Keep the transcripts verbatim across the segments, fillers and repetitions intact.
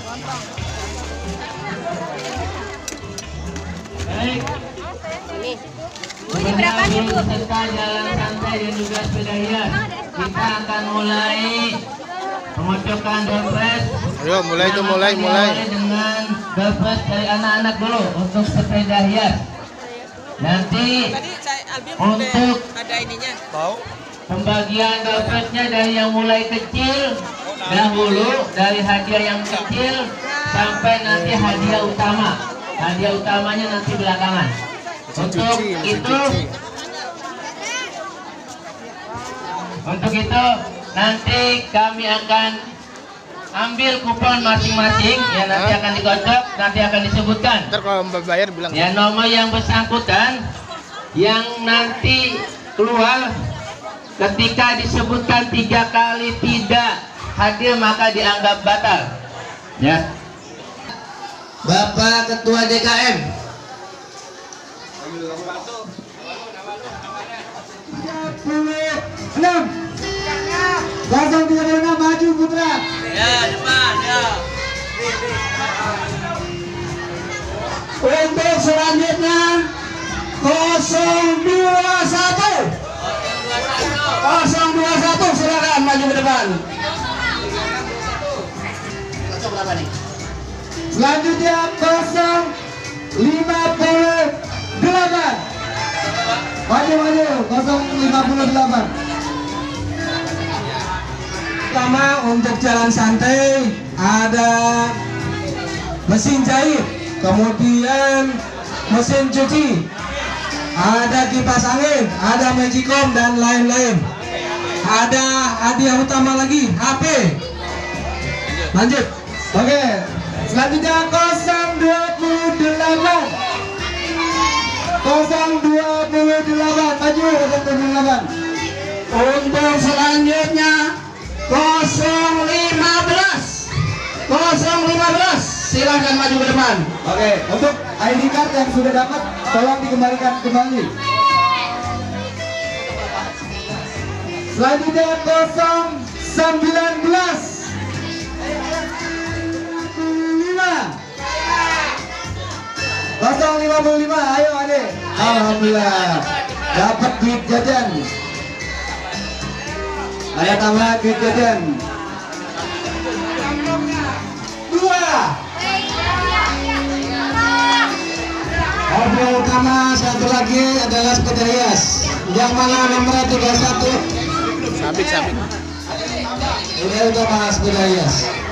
Baik. Ini. Bunyi berapa nih, Bu? Peserta jalan santai dan juga sepeda hias. Kita akan mulai mengocokan dompet. Ayo, mulai tuh, mulai, mulai. Dengan dompet dari anak-anak dulu untuk sepeda hias. Nanti untuk ada ininya. pembagian dompetnya dari yang mulai kecil dahulu, dari hadiah yang kecil sampai nanti hadiah utama. Hadiah utamanya nanti belakangan. Untuk itu, untuk itu nanti kami akan ambil kupon masing-masing ya, nanti akan dikocok, nanti akan disebutkan. Ntar kalau bayar bilang Ya, nomor yang bersangkutan yang nanti keluar ketika disebutkan tiga kali tidak hadir maka dianggap batal. Ya. Bapak Ketua D K M. enam kosong tiga puluh enam maju putra. Ya, depan, ya. Untuk selanjutnya nol dua satu nol dua satu silakan maju ke depan. Selanjutnya nol lima puluh delapan maju maju nol lima puluh delapan. Pertama untuk jalan santai ada mesin jahit, kemudian mesin cuci, ada kipas angin, ada magicom dan lain-lain. Ada hadiah utama lagi, H P. Lanjut. Oke, selanjutnya nol dua puluh delapan nol dua puluh delapan maju nol dua puluh delapan. Untuk selanjutnya nol lima belas nol lima belas silahkan maju ke depan. Oke, untuk I D card yang sudah dapat tolong dikembalikan kembali. Selanjutnya nol sembilan belas lima nol lima puluh lima. Ayo adek, alhamdulillah dapat duit jajan. Ada tambah duit jajan dua. Hadiah utama satu lagi adalah sepeda hias. Yang mana nomor tiga puluh satu? sabit sabit. Hadiah utama sepeda hias.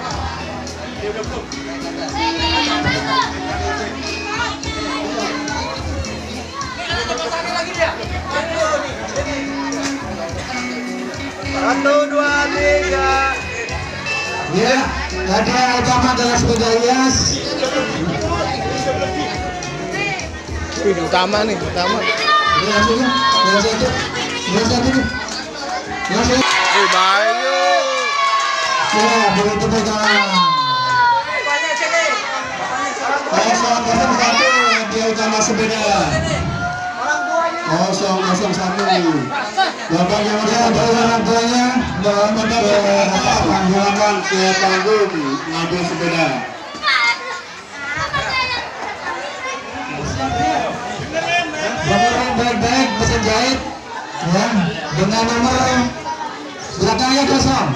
Satu, dua, tiga. Ya, hadiah utama adalah sepeda hias. Wih, utama nih, utama. Ini hasilnya, ini satu, ini satu, ini satu. Wih, Bayu. Ya, boleh tepuk tangan. Kosong kosong satu, hadiah utama sepeda. Kosong kosong satu. Bapaknya udah orang tuanya berpanggilan ke panggung ngambil sepeda. Bapak baik-baik mesin jahit ya, dengan nomor belakangnya kosong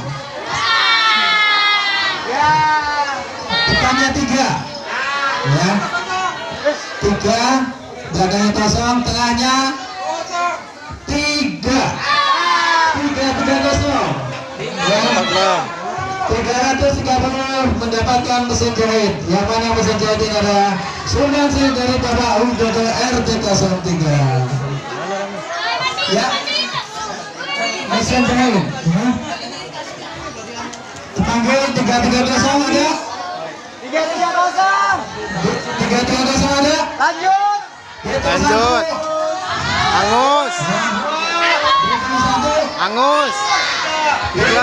ya, depannya tiga ya, tiga belakangnya kosong, tengahnya tiga tiga tiga kosong ya, tiga ratus tiga puluh mendapatkan mesin jahit. Yang mana mesin jahit ini adalah sumbangsi dari Bapak U D T R T nol tiga ya, mesin jahit ya. Dipanggil tiga tiga kosong ada, Tiga, tiga, kosong. tiga tiga kosong ada. Lanjut. Lanjut. Angus. Angus. Tiga.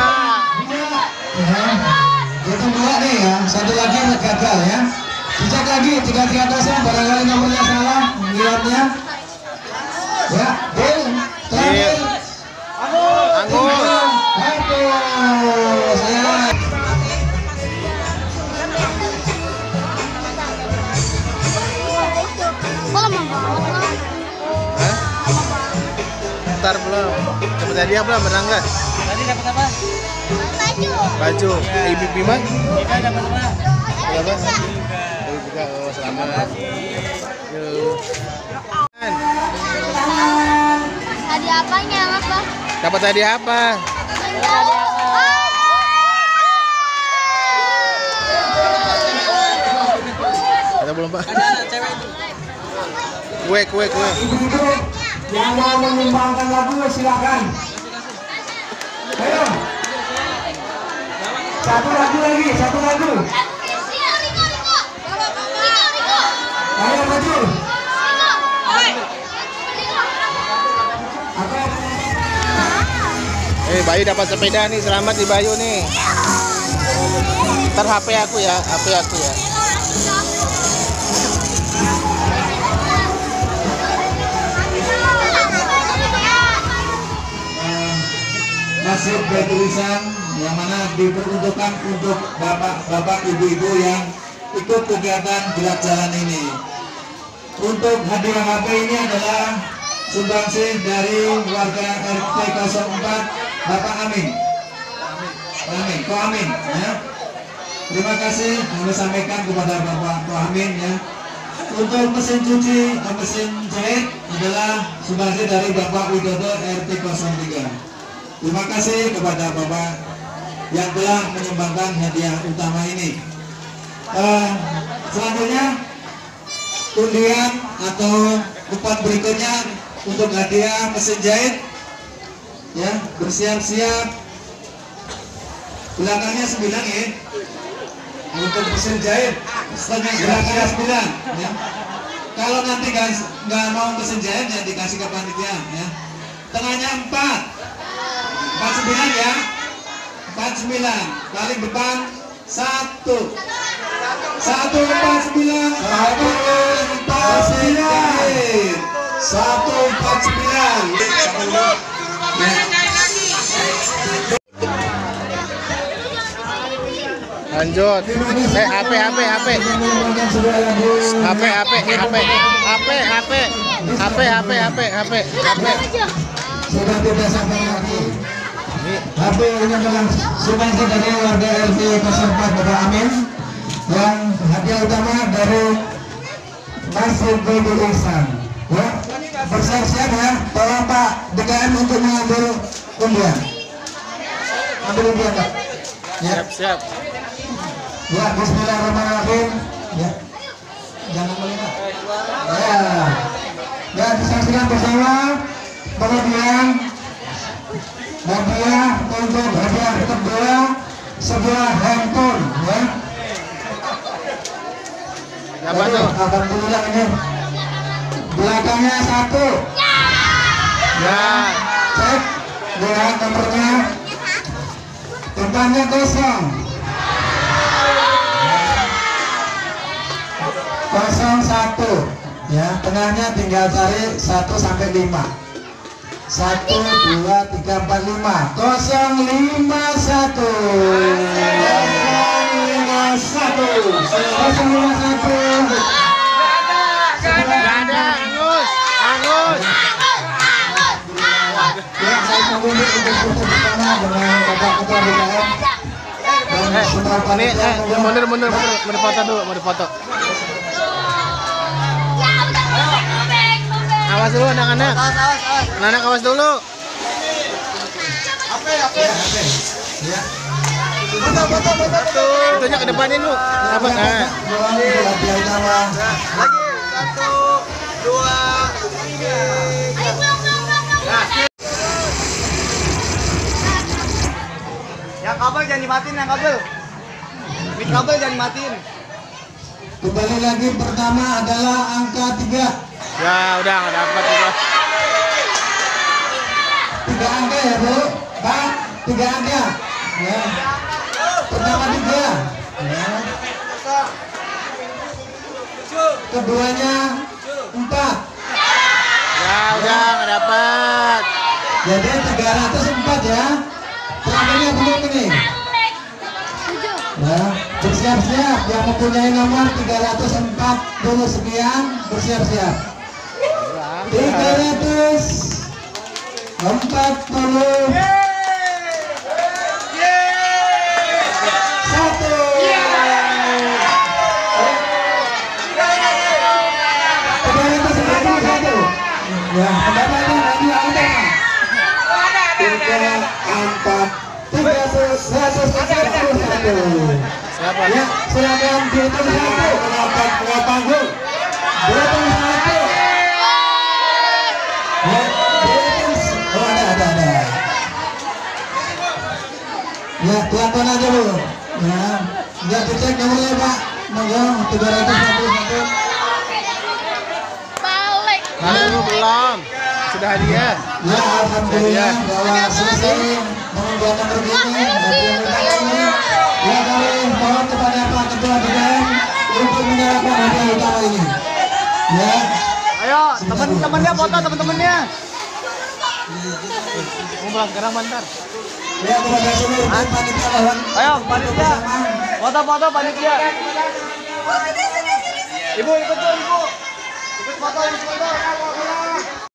Itu dua nih ya, satu lagi gagal ya. Dicek lagi tiga tiga kosong, barangkali nomornya salah lihatnya. Ya, Bill, terakhir. Angus. Aduh, saya hadiah belum? Menang nggak? Tadi dapat apa? Baju. Baju. Ibu Bima? Kita dapat apa? Berapa? Dari juga. Oh, selamat. Yuk. Hadiah apanya, apa? Dapat hadiah apa? Ada belum, Pak? Ada cewek itu. Kue, kue, kue. Ibu-ibu yang mau menyumbangkan lagu silakan. Ayo. Satu lagu lagi, satu lagu. Ayo maju. Eh, Bayu dapat sepeda nih, selamat di Bayu nih. Ntar H P aku ya, H P aku ya. Nasib bertulisan yang mana diperuntukkan untuk bapak-bapak ibu-ibu yang ikut kegiatan gerak jalan ini. Untuk hadiah H P ini adalah sumbangsih dari warga R T nol empat Bapak Amin. Amin, Ko Amin ya. Terima kasih kami sampaikan kepada Bapak Ko Amin ya. Untuk mesin cuci dan mesin jahit adalah sumbangsih dari Bapak Widodo R T nol tiga. Terima kasih kepada Bapak yang telah menyumbangkan hadiah utama ini. Uh, selanjutnya undian atau kupon berikutnya untuk hadiah mesin jahit ya, bersiap-siap. Belakangnya sembilan ya untuk mesin jahit, setengah belakangnya sembilan ya. Kalau nanti guys nggak mau mesin jahit ya dikasih ke panitia ya. Tengahnya empat empat sembilan ya, empat sembilan paling depan satu satu empat sembilan satu empat sembilan satu empat sembilan. Lanjut. Eh, H P, H P, H P. H P, H P, H P, H P, H P, H P, H P, H P, H P, H P. Sudah tidak sampai lagi. H P ini adalah sumbangsih dari warga R T nol empat Bapak Amin. Yang hadiah utama dari Nasib Baby Ihsan. Ya, bersiap-siap ya. Tolong Pak D K M untuk mengambil undian. Ambil undian Pak. Ya. Siap, siap. Ya, bismillahirrahmanirrahim. Ya. Jangan melihat. Ya. Ya, disaksikan bersama. Kemudian hadiah untuk hadiah kedua sebuah handphone ya. Apa tuh? Alhamdulillah ini. Belakangnya satu. Ya. Cek. Lihat nomornya. Depannya kosong. Kosong satu. Ya, tengahnya tinggal cari satu sampai lima. Satu, dua, tiga, empat, lima. Kosong lima satu. Kosong lima satu. Kosong lima satu. Gak ada, Angus, Angus. Ya, saya mengundi untuk foto bersama dengan Bapak Ketua D K M dan semua Ini, panitia. eh, mundur, mundur, mundur, mau difoto dulu, mau difoto. Awas dulu anak-anak. Anak-anak awas dulu. Apa ya, apa ya? Ya. Foto, foto, foto, foto. Itunya ke depanin lu. Apa? Nah. Hadiah utama. Lagi satu, dua, tiga. Yang kabel jangan dimatiin, yang kabel. Mik kabel jangan dimatiin. Kembali lagi pertama adalah angka tiga. Ya, udah nggak dapat juga. Tiga angka ya Bu, Pak. Tiga angka. Ya. Pertama tiga. Ya. Keduanya empat. Ya, udah nggak dapat. Jadi tiga ratus empat ya. Terakhirnya belum ini. Ya, bersiap-siap yang mempunyai nomor tiga ratus empat puluh sekian bersiap-siap. tiga ratus empat puluh satu. Ya, pendapatnya lagi Utama. Tiga empat tiga satu satu satu. Siapa? Ya, silakan dihitung satu. Dapat dua panggung. Dihitung satu. Ya, dihitung. Oh, ada, ada, ada. Ya, kelihatan aja bu. Ya, ya dicek nomornya Pak. Monggo tiga ratus enam puluh satu. Balik. Lalu belum. Sudah hadiah. Ya, alhamdulillah bahwa selesai mengunggah nomor ini. Ini ya kami mohon kepada Pak Ketua D P M untuk menyerahkan hadiah utama ini. Ya. Ayo, teman-temannya foto teman-temannya. Mau pulang sekarang bentar. Ya kepada seluruh panitia mohon. Ayo, panitia. Foto-foto panitia. Ibu ikut tuh, ibu. Ikut foto, ikut foto.